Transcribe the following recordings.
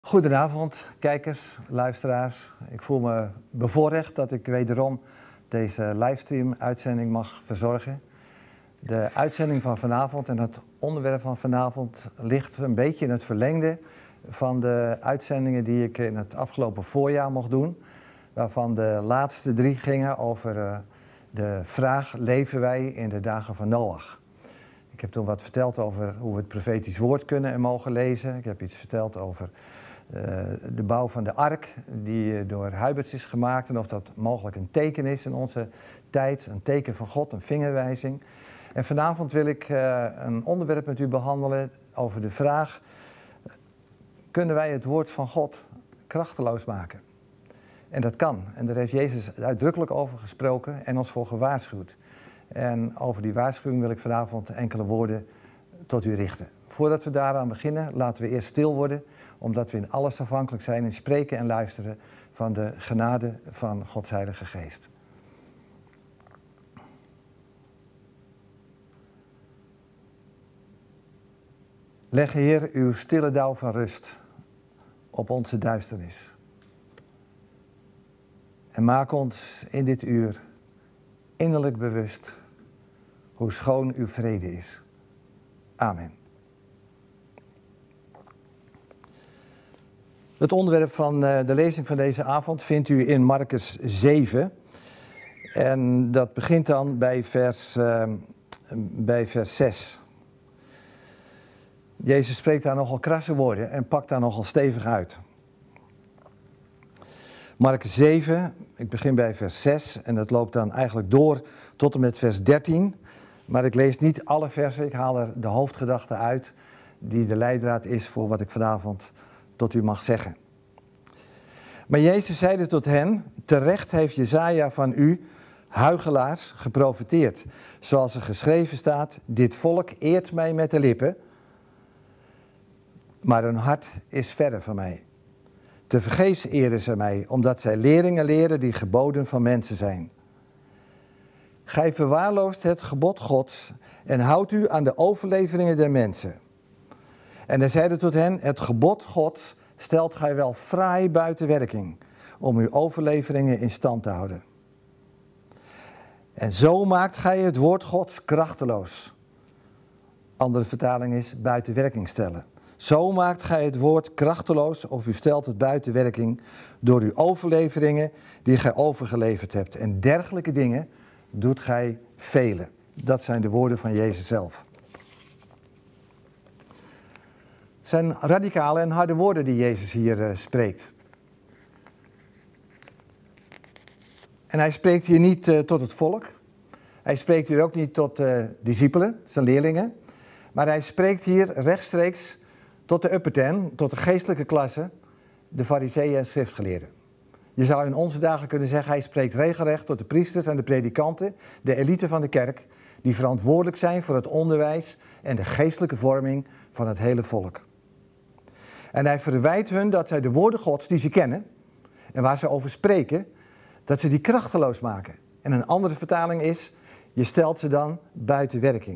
Goedenavond, kijkers, luisteraars. Ik voel me bevoorrecht dat ik wederom deze livestream-uitzending mag verzorgen. De uitzending van vanavond en het onderwerp van vanavond ligt een beetje in het verlengde van de uitzendingen die ik in het afgelopen voorjaar mocht doen. Waarvan de laatste 3 gingen over de vraag: leven wij in de dagen van Noach? Ik heb toen wat verteld over hoe we het profetisch woord kunnen en mogen lezen. Ik heb iets verteld over de bouw van de ark die door Huiberts is gemaakt en of dat mogelijk een teken is in onze tijd, een teken van God, een vingerwijzing. En vanavond wil ik een onderwerp met u behandelen over de vraag: kunnen wij het woord van God krachteloos maken? En dat kan. En daar heeft Jezus uitdrukkelijk over gesproken en ons voor gewaarschuwd. En over die waarschuwing wil ik vanavond enkele woorden tot u richten. Voordat we daaraan beginnen, laten we eerst stil worden, omdat we in alles afhankelijk zijn in spreken en luisteren van de genade van Gods Heilige Geest. Leg, Heer, uw stille dauw van rust op onze duisternis. En maak ons in dit uur innerlijk bewust hoe schoon uw vrede is. Amen. Het onderwerp van de lezing van deze avond vindt u in Markus 7. En dat begint dan bij vers 6. Jezus spreekt daar nogal krasse woorden en pakt daar nogal stevig uit. Markus 7, ik begin bij vers 6 en dat loopt dan eigenlijk door tot en met vers 13. Maar ik lees niet alle versen, ik haal er de hoofdgedachte uit die de leidraad is voor wat ik vanavond tot u mag zeggen. Maar Jezus zeide tot hen: terecht heeft Jesaja van u, huichelaars, geprofeteerd. Zoals er geschreven staat: dit volk eert mij met de lippen, maar hun hart is verre van mij. Tevergeefs eren ze mij, omdat zij leringen leren die geboden van mensen zijn. Gij verwaarloost het gebod Gods en houdt u aan de overleveringen der mensen. En hij zeide tot hen: het gebod Gods stelt gij wel fraai buiten werking, om uw overleveringen in stand te houden. En zo maakt gij het woord Gods krachteloos. Andere vertaling is buiten werking stellen. Zo maakt gij het woord krachteloos, of u stelt het buiten werking, door uw overleveringen die gij overgeleverd hebt. En dergelijke dingen doet gij velen. Dat zijn de woorden van Jezus zelf. Het zijn radicale en harde woorden die Jezus hier spreekt. En hij spreekt hier niet tot het volk. Hij spreekt hier ook niet tot discipelen, zijn leerlingen. Maar hij spreekt hier rechtstreeks tot de upper ten, tot de geestelijke klasse, de farizeeën en schriftgeleerden. Je zou in onze dagen kunnen zeggen, hij spreekt regelrecht tot de priesters en de predikanten, de elite van de kerk, die verantwoordelijk zijn voor het onderwijs en de geestelijke vorming van het hele volk. En hij verwijt hun dat zij de woorden Gods die ze kennen en waar ze over spreken, dat ze die krachteloos maken. En een andere vertaling is: je stelt ze dan buiten werking.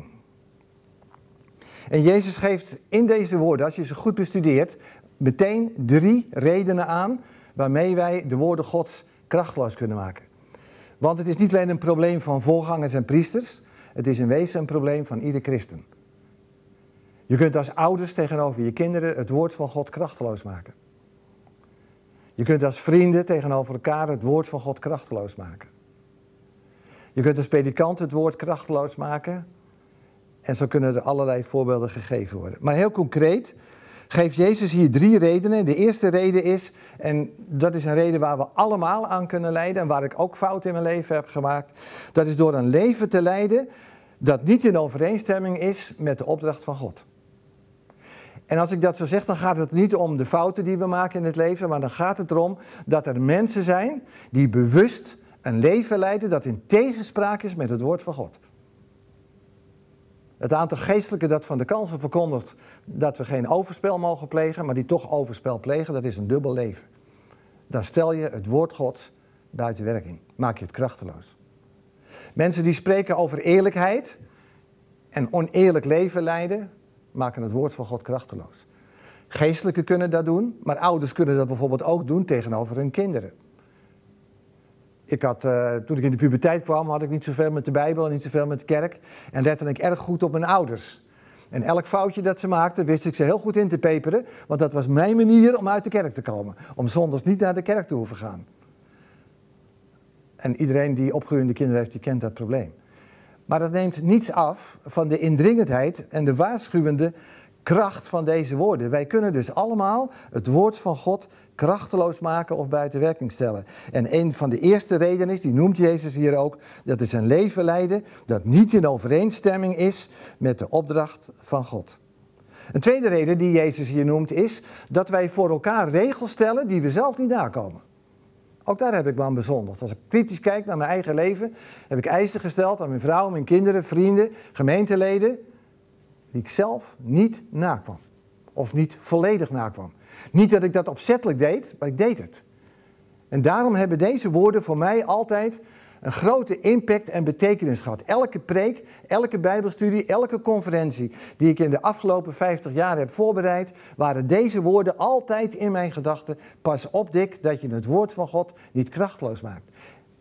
En Jezus geeft in deze woorden, als je ze goed bestudeert, meteen 3 redenen aan waarmee wij de woorden Gods krachteloos kunnen maken. Want het is niet alleen een probleem van voorgangers en priesters, het is in wezen een probleem van ieder christen. Je kunt als ouders tegenover je kinderen het woord van God krachteloos maken. Je kunt als vrienden tegenover elkaar het woord van God krachteloos maken. Je kunt als predikant het woord krachteloos maken. En zo kunnen er allerlei voorbeelden gegeven worden. Maar heel concreet geeft Jezus hier 3 redenen. De eerste reden is, en dat is een reden waar we allemaal aan kunnen leiden en waar ik ook fouten in mijn leven heb gemaakt, dat is door een leven te leiden dat niet in overeenstemming is met de opdracht van God. En als ik dat zo zeg, dan gaat het niet om de fouten die we maken in het leven, maar dan gaat het erom dat er mensen zijn die bewust een leven leiden dat in tegenspraak is met het woord van God. Het aantal geestelijken dat van de kansel verkondigt dat we geen overspel mogen plegen, maar die toch overspel plegen, dat is een dubbel leven. Dan stel je het woord Gods buiten werking. Maak je het krachteloos. Mensen die spreken over eerlijkheid en oneerlijk leven leiden, maken het woord van God krachteloos. Geestelijken kunnen dat doen, maar ouders kunnen dat bijvoorbeeld ook doen tegenover hun kinderen. Toen ik in de puberteit kwam, had ik niet zoveel met de Bijbel en niet zoveel met de kerk. En lette ik erg goed op mijn ouders. En elk foutje dat ze maakten, wist ik ze heel goed in te peperen. Want dat was mijn manier om uit de kerk te komen. Om zondags niet naar de kerk te hoeven gaan. En iedereen die opgroeiende kinderen heeft, die kent dat probleem. Maar dat neemt niets af van de indringendheid en de waarschuwende kracht van deze woorden. Wij kunnen dus allemaal het woord van God krachteloos maken of buiten werking stellen. En een van de eerste redenen is, die noemt Jezus hier ook, dat is een leven leiden dat niet in overeenstemming is met de opdracht van God. Een tweede reden die Jezus hier noemt is dat wij voor elkaar regels stellen die we zelf niet nakomen. Ook daar heb ik me aan bezondigd. Als ik kritisch kijk naar mijn eigen leven, heb ik eisen gesteld aan mijn vrouw, mijn kinderen, vrienden, gemeenteleden, die ik zelf niet nakwam. Of niet volledig nakwam. Niet dat ik dat opzettelijk deed, maar ik deed het. En daarom hebben deze woorden voor mij altijd een grote impact en betekenis gehad. Elke preek, elke bijbelstudie, elke conferentie die ik in de afgelopen 50 jaar heb voorbereid, waren deze woorden altijd in mijn gedachten. Pas op, Dick, dat je het woord van God niet krachteloos maakt.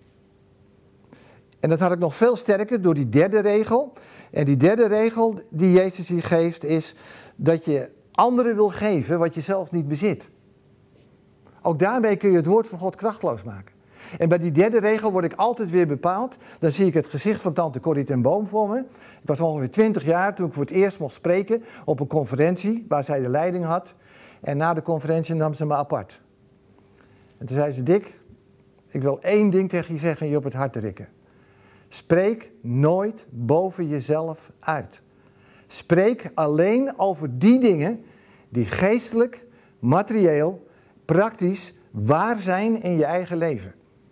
En dat had ik nog veel sterker door die derde regel. En die derde regel die Jezus hier geeft is dat je anderen wil geven wat je zelf niet bezit. Ook daarmee kun je het woord van God krachteloos maken. En bij die derde regel word ik altijd weer bepaald. Dan zie ik het gezicht van tante Corrie ten Boom voor me. Ik was ongeveer 20 jaar toen ik voor het eerst mocht spreken op een conferentie waar zij de leiding had. En na de conferentie nam ze me apart. En toen zei ze, Dick, ik wil één ding tegen je zeggen en je op het hart drukken. Spreek nooit boven jezelf uit. Spreek alleen over die dingen die geestelijk, materieel, praktisch waar zijn in je eigen leven.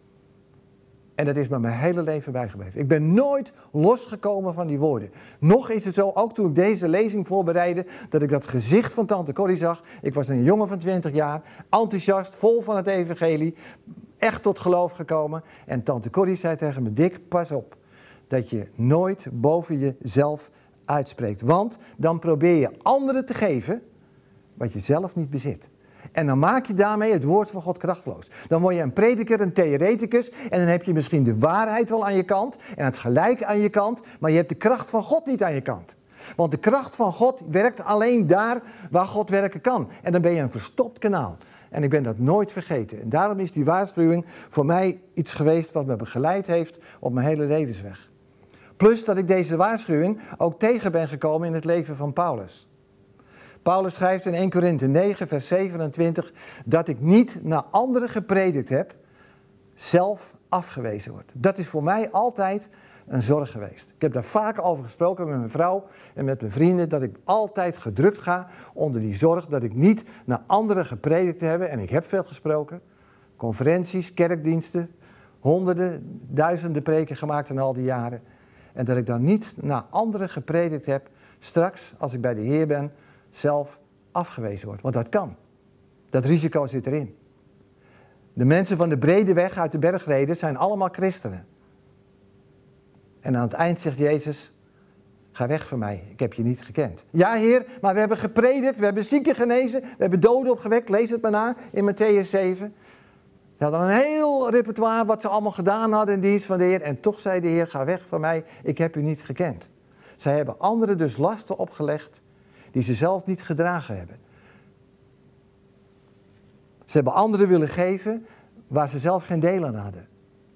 En dat is me mijn hele leven bijgebleven. Ik ben nooit losgekomen van die woorden. Nog is het zo, ook toen ik deze lezing voorbereidde, dat ik dat gezicht van tante Corrie zag. Ik was een jongen van 20 jaar, enthousiast, vol van het evangelie, echt tot geloof gekomen. En tante Corrie zei tegen me, Dick, pas op dat je nooit boven jezelf uitspreekt. Want dan probeer je anderen te geven wat je zelf niet bezit. En dan maak je daarmee het woord van God krachteloos. Dan word je een prediker, een theoreticus. En dan heb je misschien de waarheid wel aan je kant. En het gelijk aan je kant. Maar je hebt de kracht van God niet aan je kant. Want de kracht van God werkt alleen daar waar God werken kan. En dan ben je een verstopt kanaal. En ik ben dat nooit vergeten. En daarom is die waarschuwing voor mij iets geweest wat me begeleid heeft op mijn hele levensweg. Plus dat ik deze waarschuwing ook tegen ben gekomen in het leven van Paulus. Paulus schrijft in 1 Korinthe 9 vers 27 dat ik niet naar anderen gepredikt heb, zelf afgewezen word. Dat is voor mij altijd een zorg geweest. Ik heb daar vaak over gesproken met mijn vrouw en met mijn vrienden, dat ik altijd gedrukt ga onder die zorg dat ik niet naar anderen gepredikt heb. En ik heb veel gesproken, conferenties, kerkdiensten, honderden, duizenden preken gemaakt in al die jaren. En dat ik dan niet naar anderen gepredikt heb, straks als ik bij de Heer ben, zelf afgewezen word. Want dat kan. Dat risico zit erin. De mensen van de brede weg uit de bergreden zijn allemaal christenen. En aan het eind zegt Jezus, ga weg van mij, ik heb je niet gekend. Ja, Heer, maar we hebben gepredikt, we hebben zieken genezen, we hebben doden opgewekt, lees het maar na in Mattheüs 7. Ze hadden een heel repertoire wat ze allemaal gedaan hadden in dienst van de Heer. En toch zei de Heer, ga weg van mij, ik heb u niet gekend. Zij hebben anderen dus lasten opgelegd die ze zelf niet gedragen hebben. Ze hebben anderen willen geven waar ze zelf geen deel aan hadden.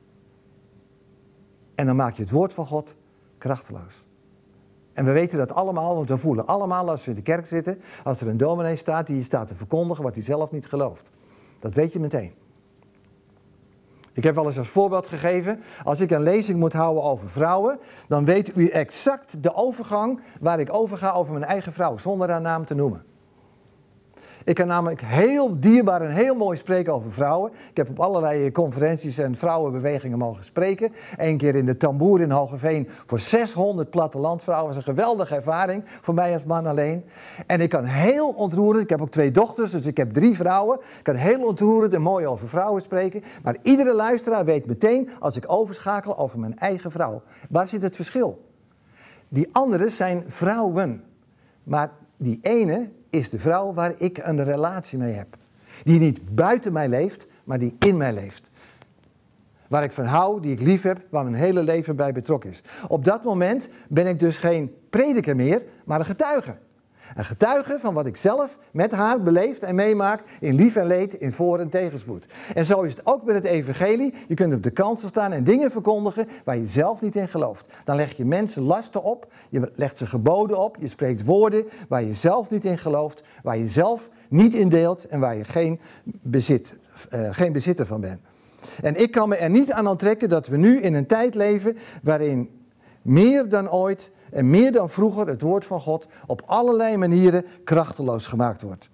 En dan maak je het woord van God krachteloos. En we weten dat allemaal, want we voelen allemaal als we in de kerk zitten, als er een dominee staat die staat te verkondigen wat hij zelf niet gelooft. Dat weet je meteen. Ik heb wel eens als voorbeeld gegeven, als ik een lezing moet houden over vrouwen, dan weet u exact de overgang waar ik overga over mijn eigen vrouw, zonder haar naam te noemen. Ik kan namelijk heel dierbaar en heel mooi spreken over vrouwen. Ik heb op allerlei conferenties en vrouwenbewegingen mogen spreken. Eén keer in de Tamboer in Hogeveen voor 600 plattelandvrouwen. Dat was een geweldige ervaring voor mij als man alleen. En ik kan heel ontroerend, ik heb ook 2 dochters, dus ik heb 3 vrouwen. Ik kan heel ontroerend en mooi over vrouwen spreken. Maar iedere luisteraar weet meteen als ik overschakel over mijn eigen vrouw. Waar zit het verschil? Die anderen zijn vrouwen. Maar die ene is de vrouw waar ik een relatie mee heb. Die niet buiten mij leeft, maar die in mij leeft. Waar ik van hou, die ik lief heb, waar mijn hele leven bij betrokken is. Op dat moment ben ik dus geen prediker meer, maar een getuige. Een getuige van wat ik zelf met haar beleefd en meemaak in lief en leed, in voor- en tegenspoed. En zo is het ook met het evangelie. Je kunt op de kansel staan en dingen verkondigen waar je zelf niet in gelooft. Dan leg je mensen lasten op, je legt ze geboden op, je spreekt woorden waar je zelf niet in gelooft, waar je zelf niet in deelt en waar je geen bezitter van bent. En ik kan me er niet aan onttrekken dat we nu in een tijd leven waarin meer dan ooit en meer dan vroeger het woord van God op allerlei manieren krachteloos gemaakt wordt.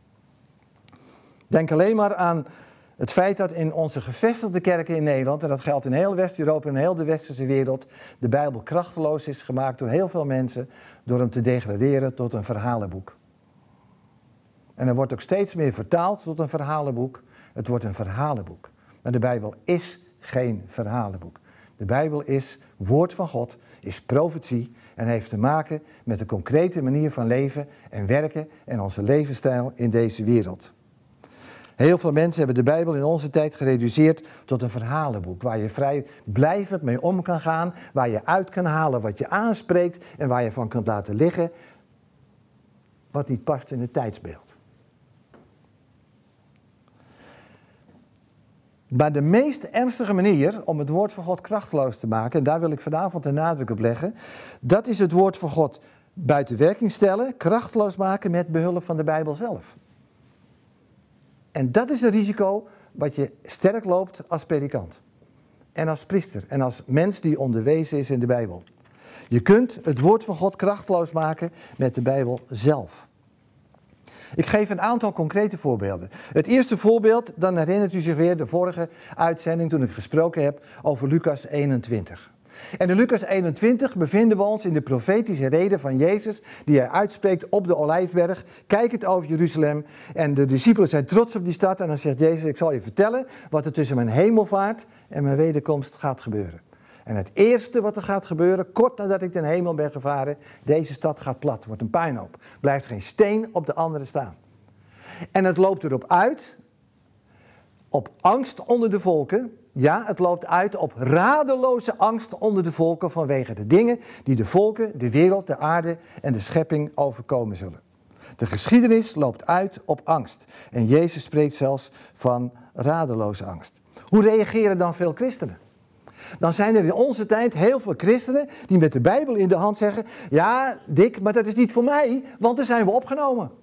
Denk alleen maar aan het feit dat in onze gevestigde kerken in Nederland, en dat geldt in heel West-Europa en heel de westerse wereld, de Bijbel krachteloos is gemaakt door heel veel mensen, door hem te degraderen tot een verhalenboek. En er wordt ook steeds meer vertaald tot een verhalenboek. Het wordt een verhalenboek. Maar de Bijbel is geen verhalenboek. De Bijbel is woord van God, is profetie en heeft te maken met de concrete manier van leven en werken en onze levensstijl in deze wereld. Heel veel mensen hebben de Bijbel in onze tijd gereduceerd tot een verhalenboek, waar je vrij blijvend mee om kan gaan, waar je uit kan halen wat je aanspreekt en waar je van kunt laten liggen wat niet past in het tijdsbeeld. Maar de meest ernstige manier om het woord van God krachteloos te maken, en daar wil ik vanavond de nadruk op leggen, dat is het woord van God buiten werking stellen, krachteloos maken met behulp van de Bijbel zelf. En dat is een risico wat je sterk loopt als predikant. En als priester en als mens die onderwezen is in de Bijbel. Je kunt het woord van God krachteloos maken met de Bijbel zelf. Ik geef een aantal concrete voorbeelden. Het eerste voorbeeld, dan herinnert u zich weer de vorige uitzending toen ik gesproken heb over Lucas 21. En in Lucas 21 bevinden we ons in de profetische reden van Jezus die hij uitspreekt op de Olijfberg, kijkend over Jeruzalem. En de discipelen zijn trots op die stad en dan zegt Jezus, ik zal je vertellen wat er tussen mijn hemelvaart en mijn wederkomst gaat gebeuren. En het eerste wat er gaat gebeuren, kort nadat ik ten hemel ben gevaren, deze stad gaat plat, wordt een puinhoop. Blijft geen steen op de andere staan. En het loopt erop uit, op angst onder de volken. Ja, het loopt uit op radeloze angst onder de volken vanwege de dingen die de volken, de wereld, de aarde en de schepping overkomen zullen. De geschiedenis loopt uit op angst. En Jezus spreekt zelfs van radeloze angst. Hoe reageren dan veel christenen? Dan zijn er in onze tijd heel veel christenen die met de Bijbel in de hand zeggen, ja, Dick, maar dat is niet voor mij, want daar zijn we opgenomen.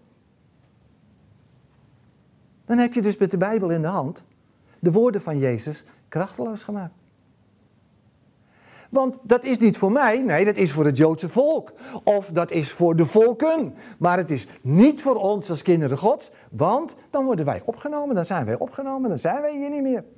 Dan heb je dus met de Bijbel in de hand de woorden van Jezus krachteloos gemaakt. Want dat is niet voor mij, nee, dat is voor het Joodse volk. Of dat is voor de volken. Maar het is niet voor ons als kinderen Gods, want dan worden wij opgenomen, dan zijn wij opgenomen, dan zijn wij hier niet meer.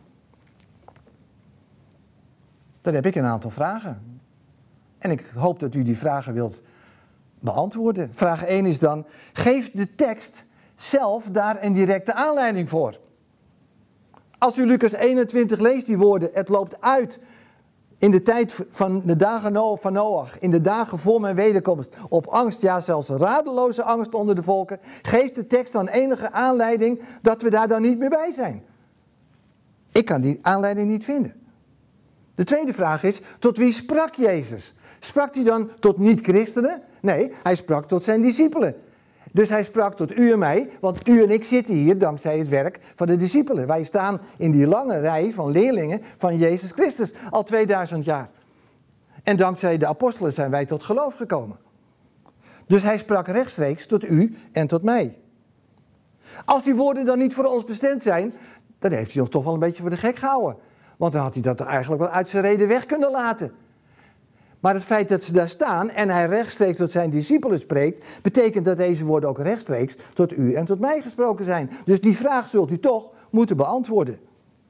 Dan heb ik een aantal vragen. En ik hoop dat u die vragen wilt beantwoorden. Vraag 1 is dan, geeft de tekst zelf daar een directe aanleiding voor? Als u Lucas 21 leest, die woorden, het loopt uit in de tijd van de dagen van Noach, in de dagen voor mijn wederkomst, op angst, ja zelfs radeloze angst onder de volken, geeft de tekst dan enige aanleiding dat we daar dan niet meer bij zijn? Ik kan die aanleiding niet vinden. De tweede vraag is, tot wie sprak Jezus? Sprak hij dan tot niet-christenen? Nee, hij sprak tot zijn discipelen. Dus hij sprak tot u en mij, want u en ik zitten hier dankzij het werk van de discipelen. Wij staan in die lange rij van leerlingen van Jezus Christus al 2000 jaar. En dankzij de apostelen zijn wij tot geloof gekomen. Dus hij sprak rechtstreeks tot u en tot mij. Als die woorden dan niet voor ons bestemd zijn, dan heeft hij ons toch wel een beetje voor de gek gehouden. Want dan had hij dat eigenlijk wel uit zijn reden weg kunnen laten. Maar het feit dat ze daar staan en hij rechtstreeks tot zijn discipelen spreekt, betekent dat deze woorden ook rechtstreeks tot u en tot mij gesproken zijn. Dus die vraag zult u toch moeten beantwoorden.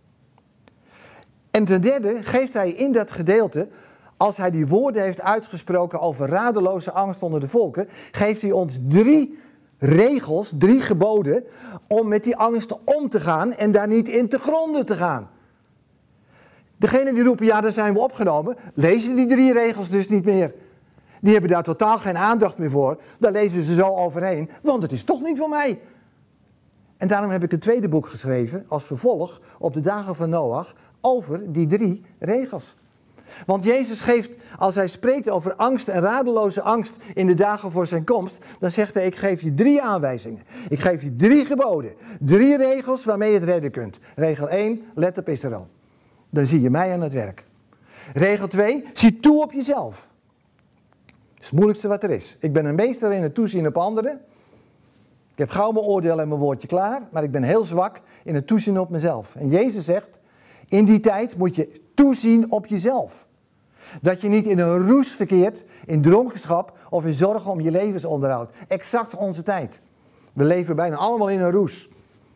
En ten derde geeft hij in dat gedeelte, als hij die woorden heeft uitgesproken over radeloze angst onder de volken, geeft hij ons 3 regels, 3 geboden om met die angst om te gaan en daar niet in te gronden te gaan. Degenen die roepen, ja, daar zijn we opgenomen, lezen die 3 regels dus niet meer. Die hebben daar totaal geen aandacht meer voor. Daar lezen ze zo overheen, want het is toch niet van mij. En daarom heb ik een tweede boek geschreven, als vervolg op de dagen van Noach, over die 3 regels. Want Jezus geeft, als hij spreekt over angst en radeloze angst in de dagen voor zijn komst, dan zegt hij, ik geef je 3 aanwijzingen. Ik geef je 3 geboden. 3 regels waarmee je het redden kunt. Regel 1, let op Israël. Dan zie je mij aan het werk. Regel 2, zie toe op jezelf. Dat is het moeilijkste wat er is. Ik ben een meester in het toezien op anderen. Ik heb gauw mijn oordeel en mijn woordje klaar, maar ik ben heel zwak in het toezien op mezelf. En Jezus zegt, in die tijd moet je toezien op jezelf. Dat je niet in een roes verkeert, in dronkenschap of in zorgen om je levensonderhoud. Exact onze tijd. We leven bijna allemaal in een roes.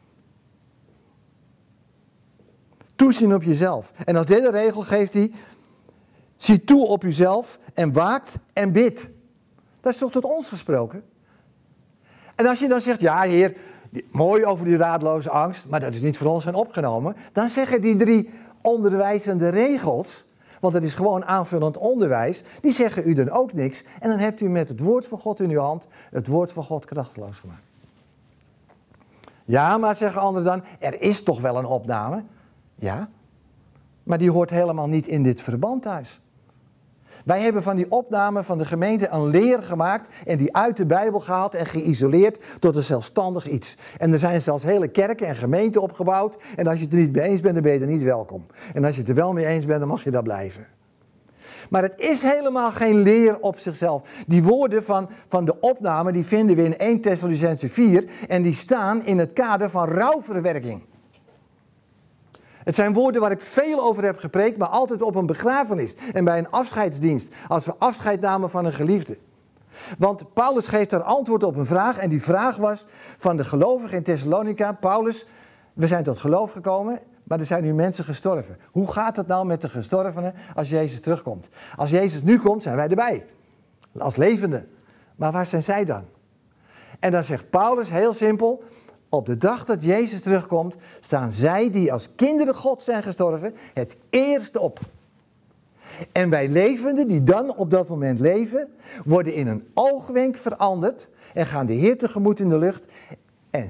Toezien op jezelf. En als derde regel geeft hij, zie toe op jezelf en waakt en bidt. Dat is toch tot ons gesproken? En als je dan zegt, ja Heer, mooi over die raadloze angst, maar dat is niet voor ons zijn opgenomen. Dan zeggen die 3 onderwijzende regels, want het is gewoon aanvullend onderwijs, die zeggen u dan ook niks. En dan hebt u met het woord van God in uw hand, het woord van God krachteloos gemaakt. Ja, maar zeggen anderen dan, er is toch wel een opname? Ja, maar die hoort helemaal niet in dit verband thuis. Wij hebben van die opname van de gemeente een leer gemaakt en die uit de Bijbel gehaald en geïsoleerd tot een zelfstandig iets. En er zijn zelfs hele kerken en gemeenten opgebouwd en als je het er niet mee eens bent, dan ben je er niet welkom. En als je het er wel mee eens bent, dan mag je daar blijven. Maar het is helemaal geen leer op zichzelf. Die woorden van de opname die vinden we in 1 Thessalonicenzen 4 en die staan in het kader van rouwverwerking. Het zijn woorden waar ik veel over heb gepreekt, maar altijd op een begrafenis en bij een afscheidsdienst, als we afscheid namen van een geliefde. Want Paulus geeft daar antwoord op een vraag en die vraag was van de gelovigen in Thessalonica, Paulus, we zijn tot geloof gekomen, maar er zijn nu mensen gestorven. Hoe gaat het nou met de gestorvenen als Jezus terugkomt? Als Jezus nu komt, zijn wij erbij, als levenden. Maar waar zijn zij dan? En dan zegt Paulus heel simpel, op de dag dat Jezus terugkomt, staan zij die als kinderen God zijn gestorven, het eerst op. En wij levenden, die dan op dat moment leven, worden in een oogwenk veranderd en gaan de Heer tegemoet in de lucht. En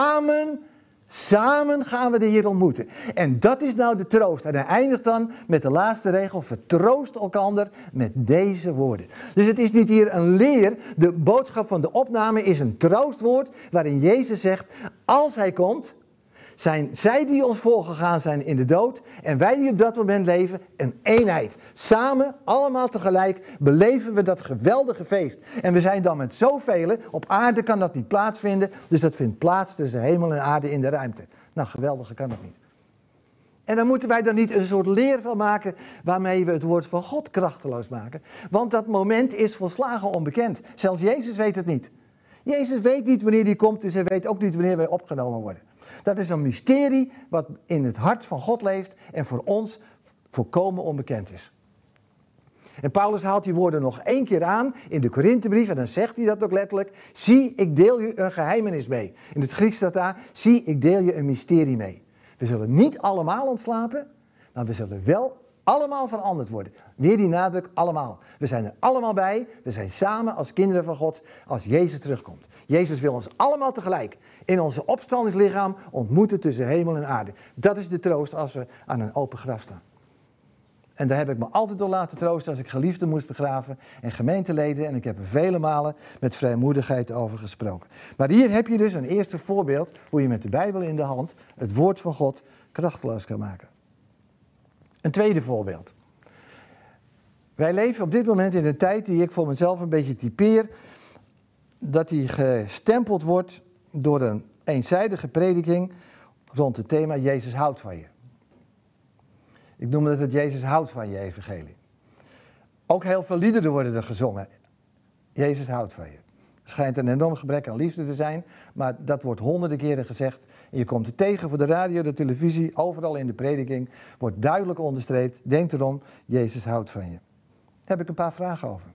samen gaan we de Heer ontmoeten. En dat is nou de troost. En hij eindigt dan met de laatste regel, vertroost elkander met deze woorden. Dus het is niet hier een leer, de boodschap van de opname is een troostwoord waarin Jezus zegt, als hij komt, zijn zij die ons voorgegaan zijn in de dood en wij die op dat moment leven een eenheid. Samen, allemaal tegelijk, beleven we dat geweldige feest. En we zijn dan met zoveel, op aarde kan dat niet plaatsvinden, dus dat vindt plaats tussen hemel en aarde in de ruimte. Nou, geweldiger kan dat niet. En dan moeten wij dan niet een soort leer van maken waarmee we het woord van God krachteloos maken. Want dat moment is volslagen onbekend. Zelfs Jezus weet het niet. Jezus weet niet wanneer hij komt, dus hij weet ook niet wanneer wij opgenomen worden. Dat is een mysterie wat in het hart van God leeft en voor ons volkomen onbekend is. En Paulus haalt die woorden nog 1 keer aan in de Korinthebrief en dan zegt hij dat ook letterlijk. Zie, ik deel je een geheimenis mee. In het Grieks staat daar, zie, ik deel je een mysterie mee. We zullen niet allemaal ontslapen, maar we zullen wel allemaal veranderd worden. Weer die nadruk, allemaal. We zijn er allemaal bij. We zijn samen als kinderen van God als Jezus terugkomt. Jezus wil ons allemaal tegelijk in onze opstandingslichaam ontmoeten tussen hemel en aarde. Dat is de troost als we aan een open graf staan. En daar heb ik me altijd door laten troosten als ik geliefden moest begraven en gemeenteleden. En ik heb er vele malen met vrijmoedigheid over gesproken. Maar hier heb je dus een eerste voorbeeld hoe je met de Bijbel in de hand het woord van God krachteloos kan maken. Een tweede voorbeeld. Wij leven op dit moment in een tijd die ik voor mezelf een beetje typeer, dat die gestempeld wordt door een eenzijdige prediking rond het thema Jezus houdt van je. Ik noem het Jezus houdt van je evangelie. Ook heel veel liederen worden er gezongen. Jezus houdt van je. Er schijnt een enorm gebrek aan liefde te zijn, maar dat wordt honderden keren gezegd. En je komt het tegen voor de radio, de televisie, overal in de prediking. Wordt duidelijk onderstreept, denk erom, Jezus houdt van je. Daar heb ik een paar vragen over.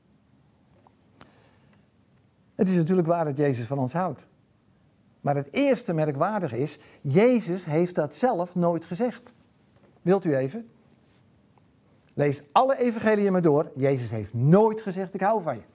Het is natuurlijk waar dat Jezus van ons houdt. Maar het eerste merkwaardige is, Jezus heeft dat zelf nooit gezegd. Wilt u even? Lees alle evangeliën maar door. Jezus heeft nooit gezegd, ik hou van je.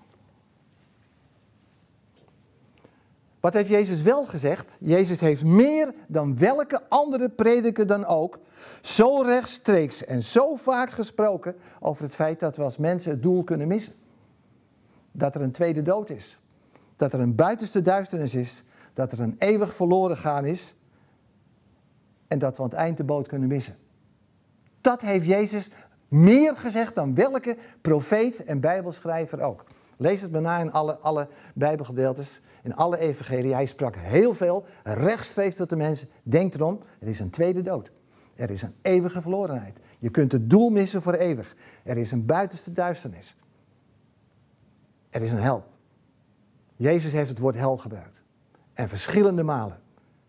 Wat heeft Jezus wel gezegd? Jezus heeft meer dan welke andere prediker dan ook zo rechtstreeks en zo vaak gesproken over het feit dat we als mensen het doel kunnen missen. Dat er een tweede dood is. Dat er een buitenste duisternis is. Dat er een eeuwig verloren gaan is. En dat we aan het eind de boot kunnen missen. Dat heeft Jezus meer gezegd dan welke profeet en bijbelschrijver ook. Lees het maar na in alle bijbelgedeeltes, in alle evangelieën. Hij sprak heel veel rechtstreeks tot de mensen. Denk erom, er is een tweede dood. Er is een eeuwige verlorenheid. Je kunt het doel missen voor eeuwig. Er is een buitenste duisternis. Er is een hel. Jezus heeft het woord hel gebruikt. En verschillende malen.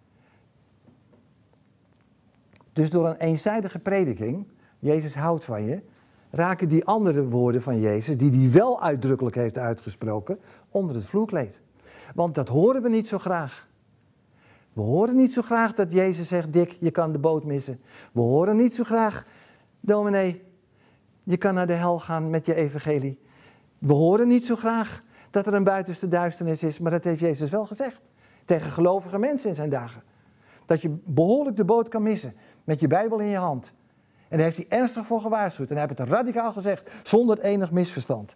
Dus door een eenzijdige prediking, Jezus houdt van je, raken die andere woorden van Jezus, die hij wel uitdrukkelijk heeft uitgesproken, onder het vloerkleed. Want dat horen we niet zo graag. We horen niet zo graag dat Jezus zegt, Dick, je kan de boot missen. We horen niet zo graag, dominee, je kan naar de hel gaan met je evangelie. We horen niet zo graag dat er een buitenste duisternis is, maar dat heeft Jezus wel gezegd. Tegen gelovige mensen in zijn dagen. Dat je behoorlijk de boot kan missen, met je Bijbel in je hand. En daar heeft hij ernstig voor gewaarschuwd. En hij heeft het radicaal gezegd, zonder enig misverstand.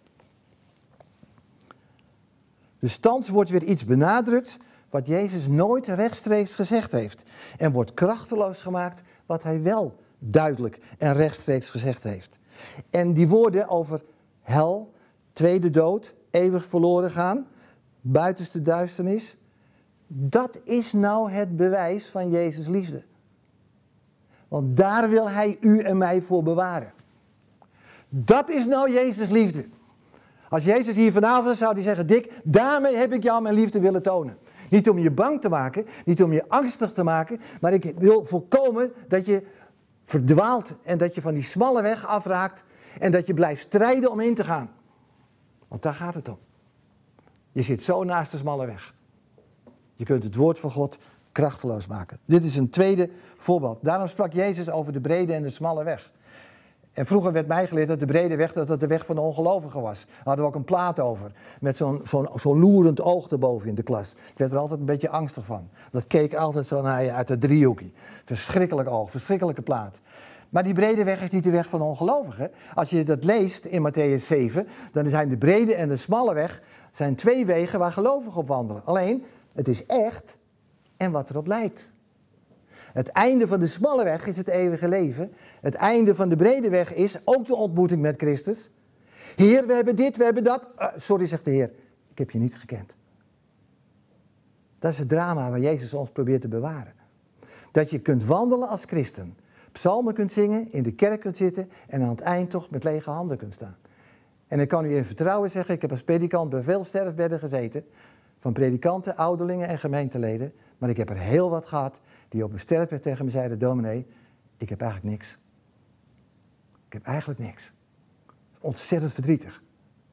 Dus thans wordt weer iets benadrukt wat Jezus nooit rechtstreeks gezegd heeft. En wordt krachteloos gemaakt wat hij wel duidelijk en rechtstreeks gezegd heeft. En die woorden over hel, tweede dood, eeuwig verloren gaan, buitenste duisternis. Dat is nou het bewijs van Jezus' liefde. Want daar wil hij u en mij voor bewaren. Dat is nou Jezus' liefde. Als Jezus hier vanavond is, zou hij zeggen, Dick, daarmee heb ik jou mijn liefde willen tonen. Niet om je bang te maken, niet om je angstig te maken, maar ik wil voorkomen dat je verdwaalt en dat je van die smalle weg afraakt en dat je blijft strijden om in te gaan. Want daar gaat het om. Je zit zo naast de smalle weg. Je kunt het woord van God krachteloos maken. Dit is een tweede voorbeeld. Daarom sprak Jezus over de brede en de smalle weg. En vroeger werd mij geleerd dat de brede weg dat de weg van de ongelovigen was. Daar hadden we ook een plaat over. Met zo'n loerend oog erboven in de klas. Ik werd er altijd een beetje angstig van. Dat keek altijd zo naar je uit het driehoekje. Verschrikkelijk oog, verschrikkelijke plaat. Maar die brede weg is niet de weg van de ongelovigen. Als je dat leest in Mattheüs 7, dan zijn de brede en de smalle weg zijn twee wegen waar gelovigen op wandelen. Alleen, het is echt en wat erop lijkt. Het einde van de smalle weg is het eeuwige leven. Het einde van de brede weg is ook de ontmoeting met Christus. Heer, we hebben dit, we hebben dat. Sorry, zegt de Heer, ik heb je niet gekend. Dat is het drama waar Jezus ons probeert te bewaren. Dat je kunt wandelen als christen. Psalmen kunt zingen, in de kerk kunt zitten en aan het eind toch met lege handen kunt staan. En ik kan u in vertrouwen zeggen, ik heb als predikant bij veel sterfbedden gezeten. Van predikanten, ouderlingen en gemeenteleden. Maar ik heb er heel wat gehad die op een sterfbed tegen me zeiden, dominee, ik heb eigenlijk niks. Ik heb eigenlijk niks. Ontzettend verdrietig.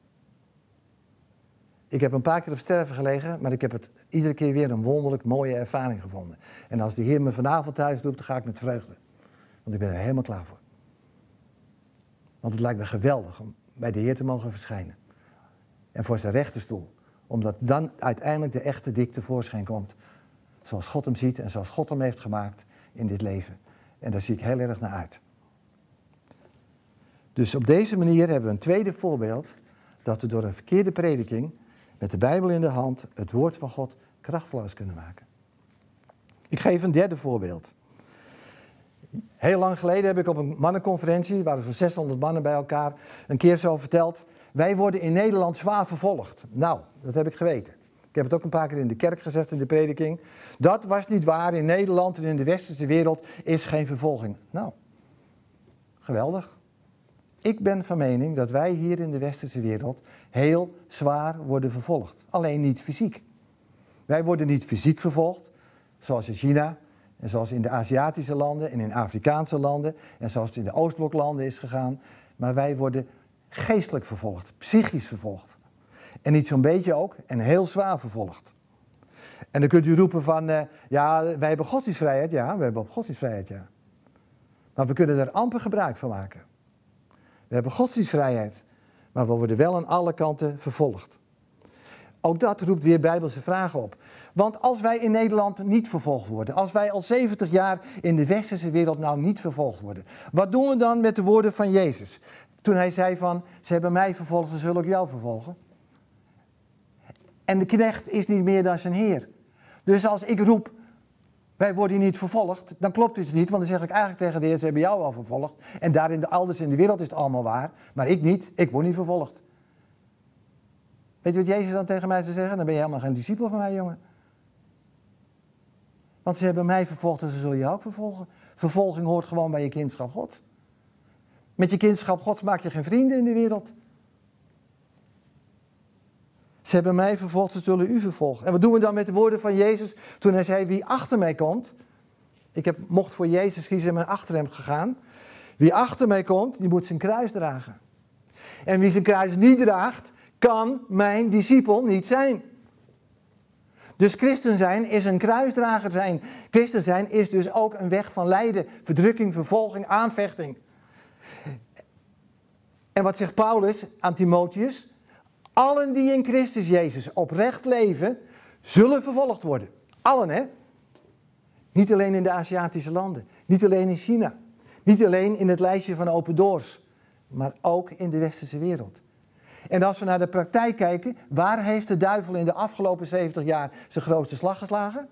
Ik heb een paar keer op sterven gelegen, maar ik heb het iedere keer weer een wonderlijk mooie ervaring gevonden. En als de Heer me vanavond thuis roept, dan ga ik met vreugde. Want ik ben er helemaal klaar voor. Want het lijkt me geweldig om bij de Heer te mogen verschijnen. En voor zijn rechterstoel. Omdat dan uiteindelijk de echte Dick tevoorschijn komt. Zoals God hem ziet en zoals God hem heeft gemaakt in dit leven. En daar zie ik heel erg naar uit. Dus op deze manier hebben we een tweede voorbeeld. Dat we door een verkeerde prediking, met de Bijbel in de hand, het woord van God krachteloos kunnen maken. Ik geef een derde voorbeeld. Heel lang geleden heb ik op een mannenconferentie, er waren zo'n 600 mannen bij elkaar, een keer zo verteld. Wij worden in Nederland zwaar vervolgd. Nou, dat heb ik geweten. Ik heb het ook een paar keer in de kerk gezegd in de prediking. Dat was niet waar. In Nederland en in de westerse wereld is geen vervolging. Nou, geweldig. Ik ben van mening dat wij hier in de westerse wereld heel zwaar worden vervolgd. Alleen niet fysiek. Wij worden niet fysiek vervolgd, zoals in China en zoals in de Aziatische landen en in Afrikaanse landen en zoals het in de Oostbloklanden is gegaan. Maar wij worden geestelijk vervolgd, psychisch vervolgd. En niet zo'n beetje ook, en heel zwaar vervolgd. En dan kunt u roepen van, ja, wij hebben godsdienstvrijheid. Ja, we hebben godsdienstvrijheid, ja. Maar we kunnen er amper gebruik van maken. We hebben godsdienstvrijheid, maar we worden wel aan alle kanten vervolgd. Ook dat roept weer bijbelse vragen op. Want als wij in Nederland niet vervolgd worden, als wij al 70 jaar in de westerse wereld nou niet vervolgd worden, wat doen we dan met de woorden van Jezus? Toen hij zei van, ze hebben mij vervolgd, dan zullen ook jou vervolgen. En de knecht is niet meer dan zijn heer. Dus als ik roep, wij worden niet vervolgd, dan klopt het niet, want dan zeg ik eigenlijk tegen de heer, ze hebben jou al vervolgd. En daar elders in de wereld is het allemaal waar, maar ik niet, ik word niet vervolgd. Weet je wat Jezus dan tegen mij zou zeggen? Dan ben je helemaal geen discipel van mij, jongen. Want ze hebben mij vervolgd en ze zullen je ook vervolgen. Vervolging hoort gewoon bij je kindschap God. Met je kindschap God maak je geen vrienden in de wereld. Ze hebben mij vervolgd, ze zullen u vervolgen. En wat doen we dan met de woorden van Jezus toen hij zei, wie achter mij komt. Mocht voor Jezus kiezen en ben achter hem gegaan. Wie achter mij komt, die moet zijn kruis dragen. En wie zijn kruis niet draagt, kan mijn discipel niet zijn. Dus christen zijn is een kruisdrager zijn. Christen zijn is dus ook een weg van lijden, verdrukking, vervolging, aanvechting. En wat zegt Paulus aan Timotheus? Allen die in Christus Jezus oprecht leven, zullen vervolgd worden. Allen, hè? Niet alleen in de Aziatische landen, niet alleen in China, niet alleen in het lijstje van Open Doors, maar ook in de westerse wereld. En als we naar de praktijk kijken, waar heeft de duivel in de afgelopen 70 jaar zijn grootste slag geslagen?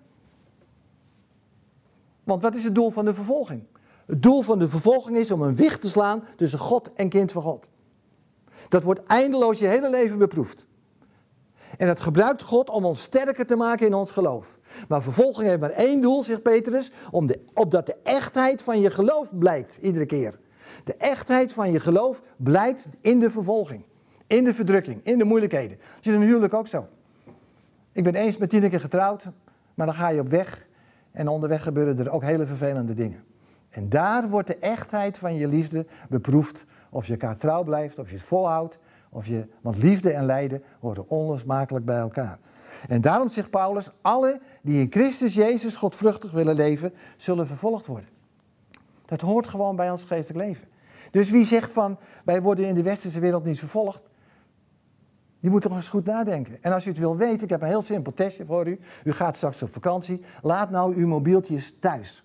Want wat is het doel van de vervolging? Het doel van de vervolging is om een wicht te slaan tussen God en kind van God. Dat wordt eindeloos je hele leven beproefd. En dat gebruikt God om ons sterker te maken in ons geloof. Maar vervolging heeft maar één doel, zegt Petrus, opdat de echtheid van je geloof blijkt, iedere keer. De echtheid van je geloof blijkt in de vervolging. In de verdrukking, in de moeilijkheden. Dat is in een huwelijk ook zo. Ik ben eens met Tineke getrouwd, maar dan ga je op weg. En onderweg gebeuren er ook hele vervelende dingen. En daar wordt de echtheid van je liefde beproefd. Of je elkaar trouw blijft, of je het volhoudt. Want liefde en lijden horen onlosmakelijk bij elkaar. En daarom zegt Paulus, alle die in Christus Jezus godvruchtig willen leven, zullen vervolgd worden. Dat hoort gewoon bij ons geestelijk leven. Dus wie zegt van, wij worden in de westerse wereld niet vervolgd, die moet toch eens goed nadenken. En als u het wil weten, ik heb een heel simpel testje voor u. U gaat straks op vakantie, laat nou uw mobieltjes thuis.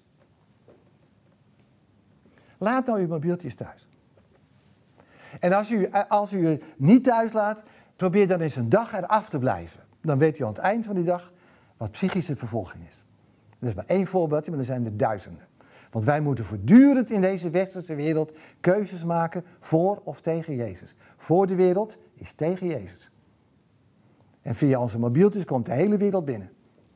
Laat nou uw mobieltjes thuis. En als u het niet thuis laat, probeer dan eens een dag eraf te blijven. Dan weet u aan het eind van die dag wat psychische vervolging is. Dat is maar één voorbeeldje, maar er zijn er duizenden. Want wij moeten voortdurend in deze westerse wereld keuzes maken voor of tegen Jezus. Voor de wereld is tegen Jezus. En via onze mobieltjes komt de hele wereld binnen.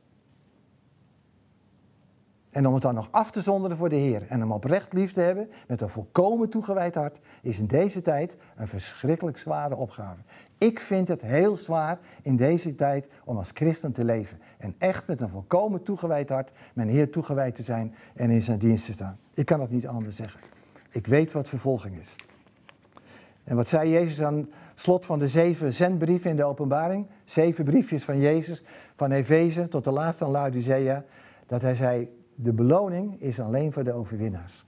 En om het dan nog af te zonderen voor de Heer en hem oprecht lief te hebben, met een volkomen toegewijd hart, is in deze tijd een verschrikkelijk zware opgave. Ik vind het heel zwaar in deze tijd om als christen te leven. En echt met een volkomen toegewijd hart mijn Heer toegewijd te zijn en in zijn dienst te staan. Ik kan het niet anders zeggen. Ik weet wat vervolging is. En wat zei Jezus aan het slot van de 7 zendbrieven in de openbaring? 7 briefjes van Jezus, van Efeze tot de laatste aan Laodicea, dat hij zei, de beloning is alleen voor de overwinnaars.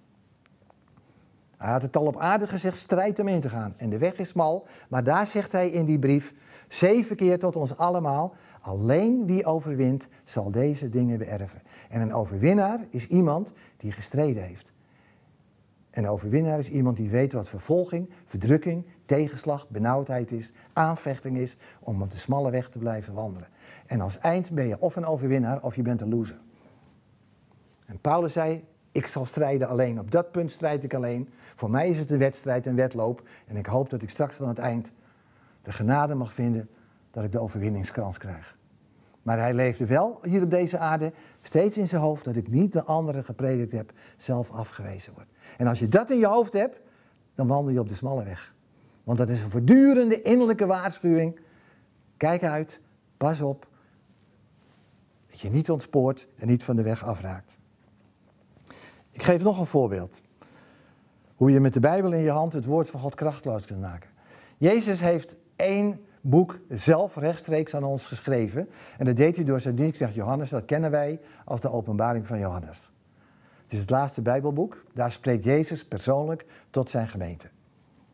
Hij had het al op aarde gezegd, strijd om in te gaan. En de weg is smal, maar daar zegt hij in die brief 7 keer tot ons allemaal, alleen wie overwint zal deze dingen beërven. En een overwinnaar is iemand die gestreden heeft. Een overwinnaar is iemand die weet wat vervolging, verdrukking, tegenslag, benauwdheid is, aanvechting is, om op de smalle weg te blijven wandelen. En als eind ben je of een overwinnaar of je bent een loser. En Paulus zei, ik zal strijden alleen. Op dat punt strijd ik alleen. Voor mij is het een wedstrijd, een wedloop. En ik hoop dat ik straks aan het eind de genade mag vinden dat ik de overwinningskrans krijg. Maar hij leefde wel hier op deze aarde steeds in zijn hoofd dat ik niet de anderen gepredikt heb, zelf afgewezen word. En als je dat in je hoofd hebt, dan wandel je op de smalle weg. Want dat is een voortdurende innerlijke waarschuwing. Kijk uit, pas op, dat je niet ontspoort en niet van de weg afraakt. Ik geef nog een voorbeeld. Hoe je met de Bijbel in je hand het woord van God krachteloos kunt maken. Jezus heeft 1 boek zelf rechtstreeks aan ons geschreven. En dat deed hij door zijn dienstknecht Johannes. Dat kennen wij als de openbaring van Johannes. Het is het laatste Bijbelboek. Daar spreekt Jezus persoonlijk tot zijn gemeente.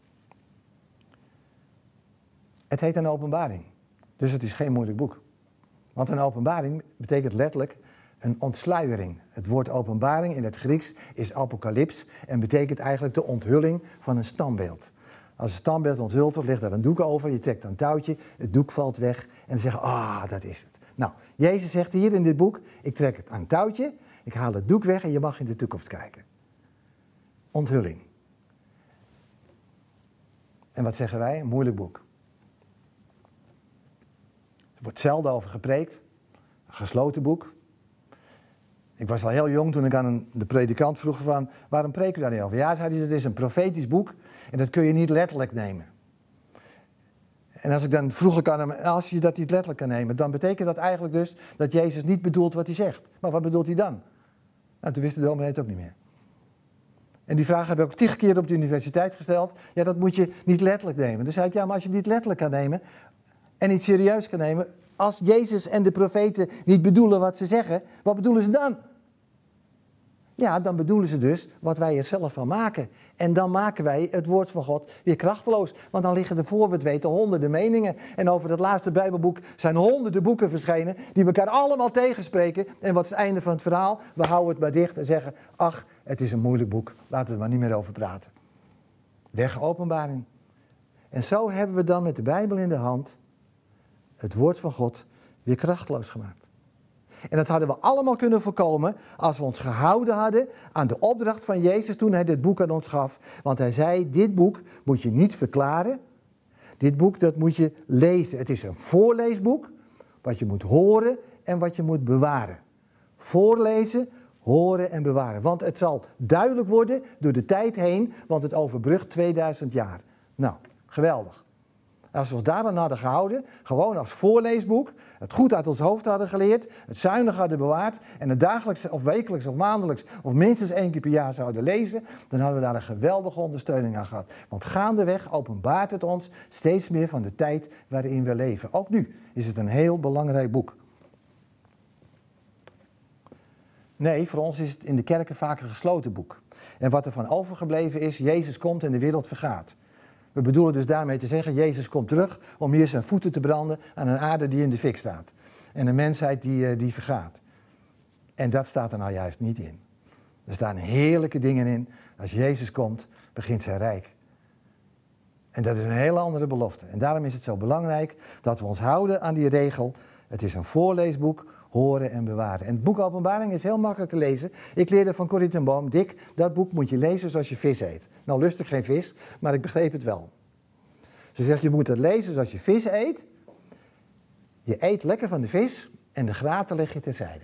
Het heet een openbaring, dus het is geen moeilijk boek. Want een openbaring betekent letterlijk een ontsluiering. Het woord openbaring in het Grieks is apocalyps en betekent eigenlijk de onthulling van een standbeeld. Als een standbeeld onthuld wordt, ligt er een doek over, je trekt een touwtje, het doek valt weg en dan zeggen dat is het. Nou, Jezus zegt hier in dit boek, ik trek het aan een touwtje, ik haal het doek weg en je mag in de toekomst kijken. Onthulling. En wat zeggen wij? Een moeilijk boek. Er wordt zelden over gepreekt. Een gesloten boek. Ik was al heel jong toen ik aan de predikant vroeg van, waarom preken we daar niet over? Ja, zei hij, dat is een profetisch boek en dat kun je niet letterlijk nemen. En als ik dan vroeg ik aan hem, als je dat niet letterlijk kan nemen, dan betekent dat eigenlijk dus dat Jezus niet bedoelt wat hij zegt. Maar wat bedoelt hij dan? Nou, toen wist de dominee het ook niet meer. En die vraag heb ik ook 10 keer op de universiteit gesteld. Ja, dat moet je niet letterlijk nemen. Dan zei ik, ja, maar als je het niet letterlijk kan nemen en niet serieus kan nemen, als Jezus en de profeten niet bedoelen wat ze zeggen, wat bedoelen ze dan? Ja, dan bedoelen ze dus wat wij er zelf van maken. En dan maken wij het woord van God weer krachteloos. Want dan liggen er voor we het weten honderden meningen. En over dat laatste Bijbelboek zijn honderden boeken verschenen die elkaar allemaal tegenspreken. En wat is het einde van het verhaal? We houden het maar dicht en zeggen, ach, het is een moeilijk boek. Laten we er maar niet meer over praten. Weg openbaring. En zo hebben we dan met de Bijbel in de hand het woord van God weer krachteloos gemaakt. En dat hadden we allemaal kunnen voorkomen als we ons gehouden hadden aan de opdracht van Jezus toen hij dit boek aan ons gaf. Want hij zei, dit boek moet je niet verklaren. Dit boek, dat moet je lezen. Het is een voorleesboek, wat je moet horen en wat je moet bewaren. Voorlezen, horen en bewaren. Want het zal duidelijk worden door de tijd heen, want het overbrugt 2000 jaar. Nou, geweldig. Als we ons daaraan hadden gehouden, gewoon als voorleesboek, het goed uit ons hoofd hadden geleerd, het zuinig hadden bewaard en het dagelijks of wekelijks of maandelijks of minstens 1 keer per jaar zouden lezen, dan hadden we daar een geweldige ondersteuning aan gehad. Want gaandeweg openbaart het ons steeds meer van de tijd waarin we leven. Ook nu is het een heel belangrijk boek. Nee, voor ons is het in de kerken vaak een gesloten boek. En wat er van overgebleven is, Jezus komt en de wereld vergaat. We bedoelen dus daarmee te zeggen, Jezus komt terug om hier zijn voeten te branden aan een aarde die in de fik staat. En een mensheid die vergaat. En dat staat er nou juist niet in. Er staan heerlijke dingen in. Als Jezus komt, begint zijn rijk. En dat is een hele andere belofte. En daarom is het zo belangrijk dat we ons houden aan die regel. Het is een voorleesboek, horen en bewaren. En het boek Openbaring is heel makkelijk te lezen. Ik leerde van Corrie ten Boom, Dick, dat boek moet je lezen zoals je vis eet. Nou lust ik geen vis, maar ik begreep het wel. Ze zegt, je moet het lezen zoals je vis eet. Je eet lekker van de vis en de graten leg je terzijde.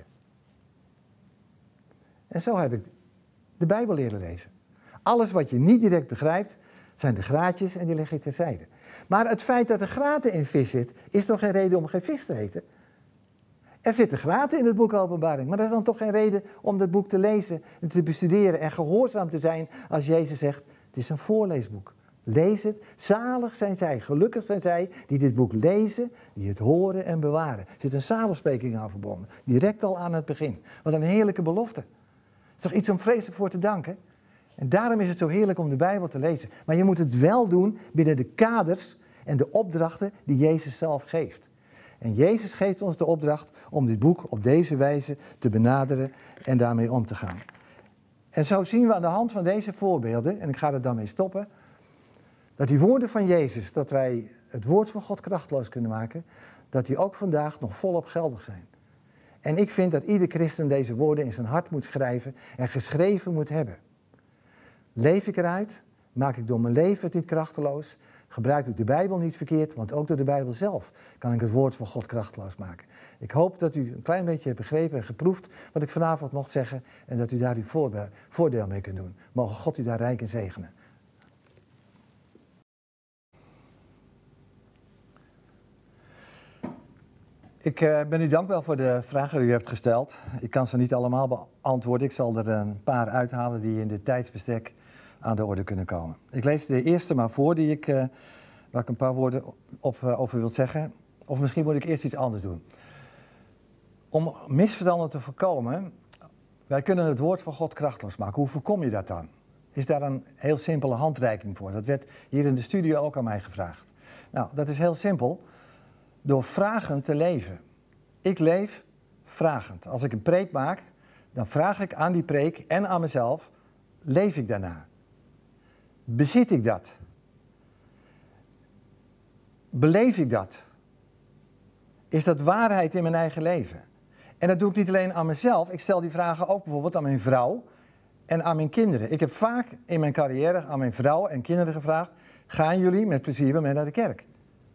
En zo heb ik de Bijbel leren lezen. Alles wat je niet direct begrijpt, zijn de graatjes en die leg je terzijde. Maar het feit dat er graten in vis zit, is toch geen reden om geen vis te eten? Er zitten graten in het boek Openbaring, maar dat is dan toch geen reden om dat boek te lezen en te bestuderen en gehoorzaam te zijn als Jezus zegt, het is een voorleesboek. Lees het, zalig zijn zij, gelukkig zijn zij die dit boek lezen, die het horen en bewaren. Er zit een zaligspreking aan verbonden, direct al aan het begin. Wat een heerlijke belofte. Het is toch iets om vreselijk voor te danken? En daarom is het zo heerlijk om de Bijbel te lezen. Maar je moet het wel doen binnen de kaders en de opdrachten die Jezus zelf geeft. En Jezus geeft ons de opdracht om dit boek op deze wijze te benaderen en daarmee om te gaan. En zo zien we aan de hand van deze voorbeelden, en ik ga er dan mee stoppen, dat die woorden van Jezus, dat wij het woord van God krachtloos kunnen maken, dat die ook vandaag nog volop geldig zijn. En ik vind dat ieder christen deze woorden in zijn hart moet schrijven en geschreven moet hebben. Leef ik eruit? Maak ik door mijn leven het niet krachteloos? Gebruik ik de Bijbel niet verkeerd? Want ook door de Bijbel zelf kan ik het woord van God krachteloos maken. Ik hoop dat u een klein beetje hebt begrepen en geproefd wat ik vanavond mocht zeggen. En dat u daar uw voordeel mee kunt doen. Mogen God u daar rijk in zegenen. Ik ben u dankbaar voor de vragen die u hebt gesteld. Ik kan ze niet allemaal beantwoorden. Ik zal er een paar uithalen die in dit tijdsbestek aan de orde kunnen komen. Ik lees de eerste maar voor waar ik een paar woorden over wil zeggen. Of misschien moet ik eerst iets anders doen. Om misverstanden te voorkomen, wij kunnen het woord van God krachteloos maken. Hoe voorkom je dat dan? Is daar een heel simpele handreiking voor? Dat werd hier in de studio ook aan mij gevraagd. Nou, dat is heel simpel. Door vragend te leven. Ik leef vragend. Als ik een preek maak, dan vraag ik aan die preek en aan mezelf, leef ik daarna? Bezit ik dat? Beleef ik dat? Is dat waarheid in mijn eigen leven? En dat doe ik niet alleen aan mezelf. Ik stel die vragen ook bijvoorbeeld aan mijn vrouw en aan mijn kinderen. Ik heb vaak in mijn carrière aan mijn vrouw en kinderen gevraagd, gaan jullie met plezier bij mij naar de kerk?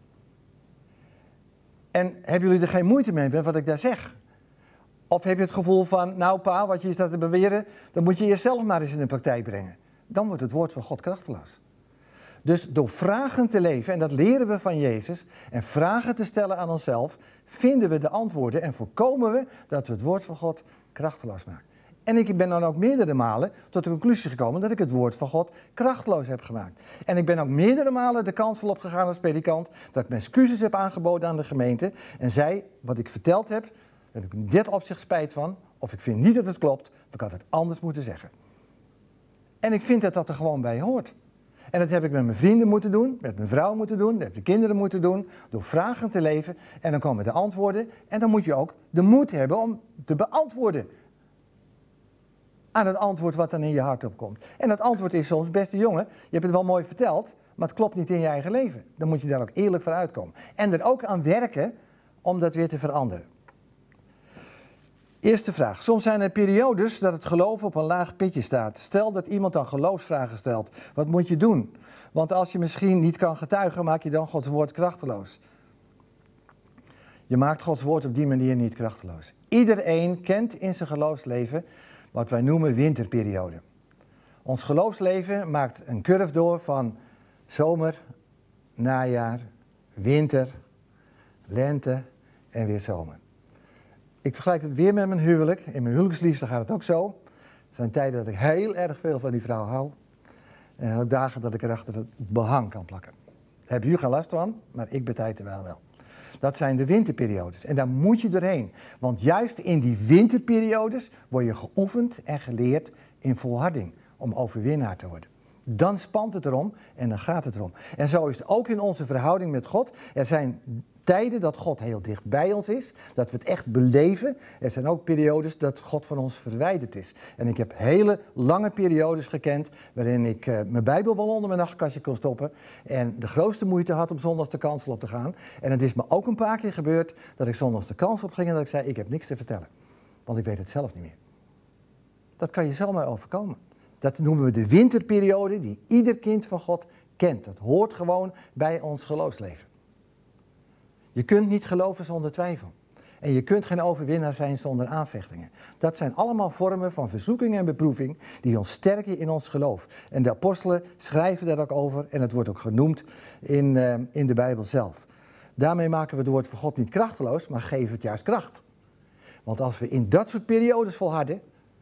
En hebben jullie er geen moeite mee met wat ik daar zeg? Of heb je het gevoel van, nou pa, wat je hier staat te beweren, dan moet je jezelf maar eens in de praktijk brengen. Dan wordt het woord van God krachteloos. Dus door vragen te leven, en dat leren we van Jezus, en vragen te stellen aan onszelf, vinden we de antwoorden en voorkomen we dat we het woord van God krachteloos maken. En ik ben dan ook meerdere malen tot de conclusie gekomen dat ik het woord van God krachteloos heb gemaakt. En ik ben ook meerdere malen de kansel opgegaan als predikant, dat ik mijn excuses heb aangeboden aan de gemeente en zei, wat ik verteld heb, daar heb ik in dit opzicht spijt van, of ik vind niet dat het klopt, of ik had het anders moeten zeggen. En ik vind dat dat er gewoon bij hoort. En dat heb ik met mijn vrienden moeten doen, met mijn vrouw moeten doen, met de kinderen moeten doen, door vragen te leven. En dan komen de antwoorden en dan moet je ook de moed hebben om te beantwoorden aan het antwoord wat dan in je hart opkomt. En dat antwoord is soms, beste jongen, je hebt het wel mooi verteld, maar het klopt niet in je eigen leven. Dan moet je daar ook eerlijk voor uitkomen. En er ook aan werken om dat weer te veranderen. Eerste vraag. Soms zijn er periodes dat het geloof op een laag pitje staat. Stel dat iemand dan geloofsvragen stelt. Wat moet je doen? Want als je misschien niet kan getuigen, maak je dan Gods woord krachteloos. Je maakt Gods woord op die manier niet krachteloos. Iedereen kent in zijn geloofsleven wat wij noemen winterperiode. Ons geloofsleven maakt een curve door van zomer, najaar, winter, lente en weer zomer. Ik vergelijk het weer met mijn huwelijk. In mijn huwelijksliefde gaat het ook zo. Er zijn tijden dat ik heel erg veel van die vrouw hou. En ook dagen dat ik er achter het behang kan plakken. Daar heb je geen last van, maar ik betijd er wel. Dat zijn de winterperiodes. En daar moet je doorheen. Want juist in die winterperiodes word je geoefend en geleerd in volharding. Om overwinnaar te worden. Dan spant het erom en dan gaat het erom. En zo is het ook in onze verhouding met God. Er zijn tijden dat God heel dicht bij ons is, dat we het echt beleven. Er zijn ook periodes dat God van ons verwijderd is. En ik heb hele lange periodes gekend waarin ik mijn Bijbel wel onder mijn nachtkastje kon stoppen en de grootste moeite had om zondags de kansel op te gaan. En het is me ook een paar keer gebeurd dat ik zondags de kansel op ging en dat ik zei, ik heb niks te vertellen, want ik weet het zelf niet meer. Dat kan je zomaar overkomen. Dat noemen we de winterperiode die ieder kind van God kent. Dat hoort gewoon bij ons geloofsleven. Je kunt niet geloven zonder twijfel. En je kunt geen overwinnaar zijn zonder aanvechtingen. Dat zijn allemaal vormen van verzoeking en beproeving die ons sterken in ons geloof. En de apostelen schrijven daar ook over en het wordt ook genoemd in de Bijbel zelf. Daarmee maken we het woord van God niet krachteloos, maar geven het juist kracht. Want als we in dat soort periodes volharden,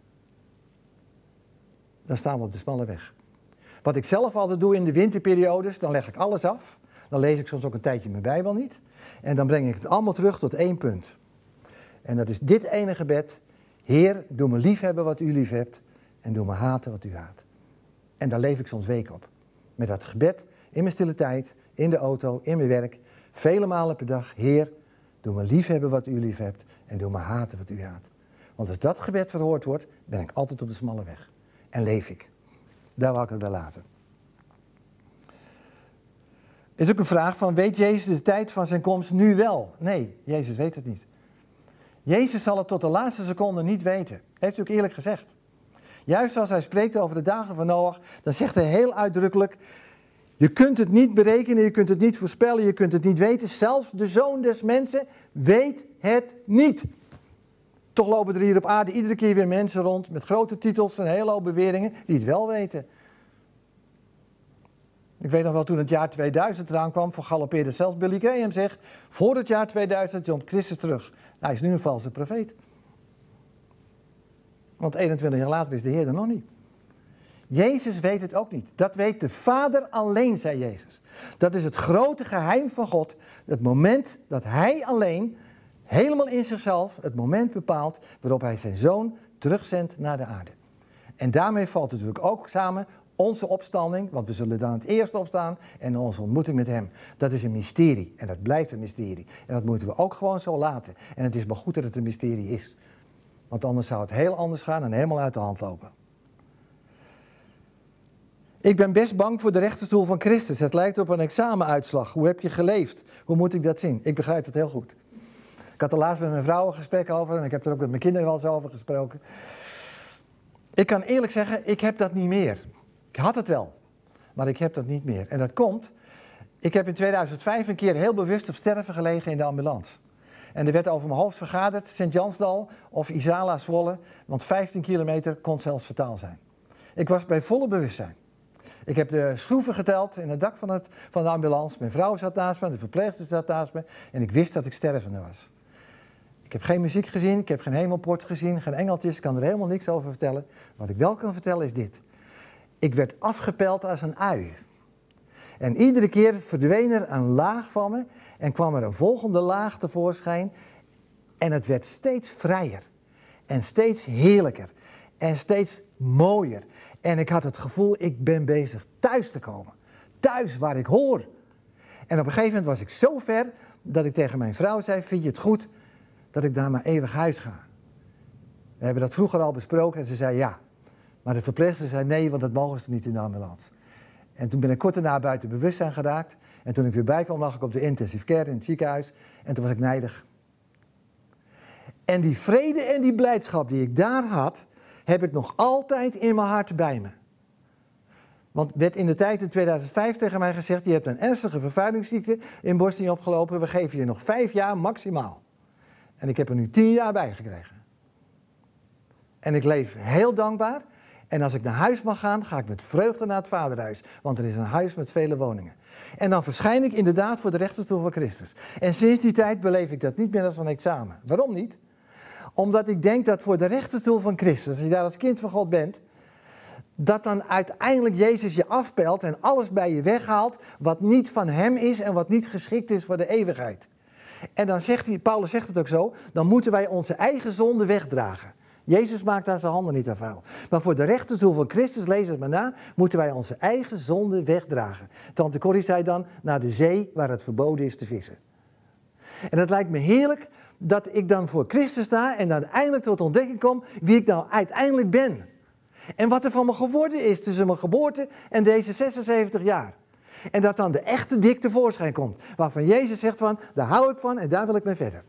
dan staan we op de smalle weg. Wat ik zelf altijd doe in de winterperiodes, dan leg ik alles af. Dan lees ik soms ook een tijdje mijn Bijbel niet. En dan breng ik het allemaal terug tot één punt. En dat is dit ene gebed. Heer, doe me liefhebben wat u lief hebt. En doe me haten wat u haat. En daar leef ik soms weken op. Met dat gebed in mijn stille tijd, in de auto, in mijn werk. Vele malen per dag. Heer, doe me liefhebben wat u lief hebt. En doe me haten wat u haat. Want als dat gebed verhoord wordt, ben ik altijd op de smalle weg. En leef ik. Daar wou ik het bij laten. Er is ook een vraag van, weet Jezus de tijd van zijn komst nu wel? Nee, Jezus weet het niet. Jezus zal het tot de laatste seconde niet weten. Heeft u ook eerlijk gezegd. Juist als hij spreekt over de dagen van Noach, dan zegt hij heel uitdrukkelijk, je kunt het niet berekenen, je kunt het niet voorspellen, je kunt het niet weten. Zelfs de Zoon des Mensen weet het niet. Toch lopen er hier op aarde iedere keer weer mensen rond met grote titels en een hele hoop beweringen die het wel weten. Ik weet nog wel, toen het jaar 2000 eraan kwam, vergalopeerde zelfs Billy Graham zich, voor het jaar 2000 komt Christus terug. Hij is nu een valse profeet. Want 21 jaar later is de Heer er nog niet. Jezus weet het ook niet. Dat weet de Vader alleen, zei Jezus. Dat is het grote geheim van God. Het moment dat Hij alleen, helemaal in zichzelf, het moment bepaalt waarop Hij zijn Zoon terugzendt naar de aarde. En daarmee valt het natuurlijk ook samen Onze opstanding, want we zullen dan het eerst opstaan en onze ontmoeting met hem. Dat is een mysterie en dat blijft een mysterie. En dat moeten we ook gewoon zo laten. En het is maar goed dat het een mysterie is. Want anders zou het heel anders gaan en helemaal uit de hand lopen. Ik ben best bang voor de rechterstoel van Christus. Het lijkt op een examenuitslag. Hoe heb je geleefd? Hoe moet ik dat zien? Ik begrijp het heel goed. Ik had er laatst met mijn vrouw een gesprek over en ik heb er ook met mijn kinderen wel eens over gesproken. Ik kan eerlijk zeggen, ik heb dat niet meer. Ik had het wel, maar ik heb dat niet meer. En dat komt, ik heb in 2005 een keer heel bewust op sterven gelegen in de ambulance. En er werd over mijn hoofd vergaderd, Sint-Jansdal of Isala Zwolle, want 15 kilometer kon zelfs fataal zijn. Ik was bij volle bewustzijn. Ik heb de schroeven geteld in het dak van de ambulance. Mijn vrouw zat naast me, de verpleegster zat naast me en ik wist dat ik stervende was. Ik heb geen muziek gezien, ik heb geen hemelpoort gezien, geen engeltjes, ik kan er helemaal niks over vertellen. Wat ik wel kan vertellen is dit. Ik werd afgepeld als een ui. En iedere keer verdween er een laag van me en kwam er een volgende laag tevoorschijn. En het werd steeds vrijer en steeds heerlijker en steeds mooier. En ik had het gevoel, ik ben bezig thuis te komen. Thuis waar ik hoor. En op een gegeven moment was ik zo ver dat ik tegen mijn vrouw zei, vind je het goed dat ik naar mijn eeuwig huis ga? We hebben dat vroeger al besproken en ze zei ja. Maar de verpleegster zei nee, want dat mogen ze niet in de ambulance. En toen ben ik kort daarna buiten bewustzijn geraakt. En toen ik weer bij kwam, lag ik op de intensive care in het ziekenhuis. En toen was ik nijdig. En die vrede en die blijdschap die ik daar had, heb ik nog altijd in mijn hart bij me. Want werd in de tijd in 2005 tegen mij gezegd, je hebt een ernstige vervuilingsziekte in Bosnië opgelopen. We geven je nog 5 jaar maximaal. En ik heb er nu 10 jaar bij gekregen. En ik leef heel dankbaar. En als ik naar huis mag gaan, ga ik met vreugde naar het vaderhuis. Want er is een huis met vele woningen. En dan verschijn ik inderdaad voor de rechterstoel van Christus. En sinds die tijd beleef ik dat niet meer als een examen. Waarom niet? Omdat ik denk dat voor de rechterstoel van Christus, als je daar als kind van God bent, dat dan uiteindelijk Jezus je afpelt en alles bij je weghaalt wat niet van hem is en wat niet geschikt is voor de eeuwigheid. En dan zegt hij, Paulus zegt het ook zo, dan moeten wij onze eigen zonde wegdragen. Jezus maakt daar zijn handen niet aan vuil. Maar voor de rechterstoel van Christus, lees het maar na, moeten wij onze eigen zonde wegdragen. Tante Corrie zei dan, naar de zee waar het verboden is te vissen. En het lijkt me heerlijk dat ik dan voor Christus sta en dan eindelijk tot ontdekking kom wie ik nou uiteindelijk ben. En wat er van me geworden is tussen mijn geboorte en deze 76 jaar. En dat dan de echte dik tevoorschijn komt. Waarvan Jezus zegt van, daar hou ik van en daar wil ik mee verder.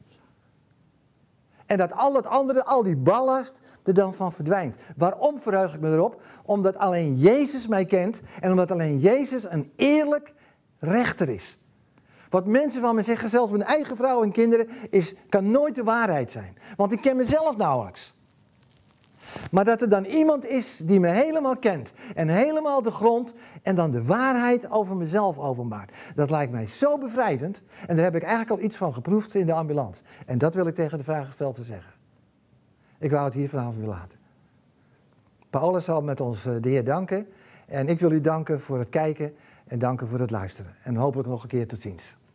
En dat al dat andere, al die ballast, er dan van verdwijnt. Waarom verheug ik me erop? Omdat alleen Jezus mij kent en omdat alleen Jezus een eerlijk rechter is. Wat mensen van me zeggen, zelfs mijn eigen vrouw en kinderen, kan nooit de waarheid zijn. Want ik ken mezelf nauwelijks. Maar dat er dan iemand is die me helemaal kent en helemaal de grond en dan de waarheid over mezelf openbaart. Dat lijkt mij zo bevrijdend en daar heb ik eigenlijk al iets van geproefd in de ambulance. En dat wil ik tegen de vraaggestelte zeggen. Ik wou het hier vanavond weer laten. Paulus zal met ons de Heer danken en ik wil u danken voor het kijken en danken voor het luisteren. En hopelijk nog een keer tot ziens.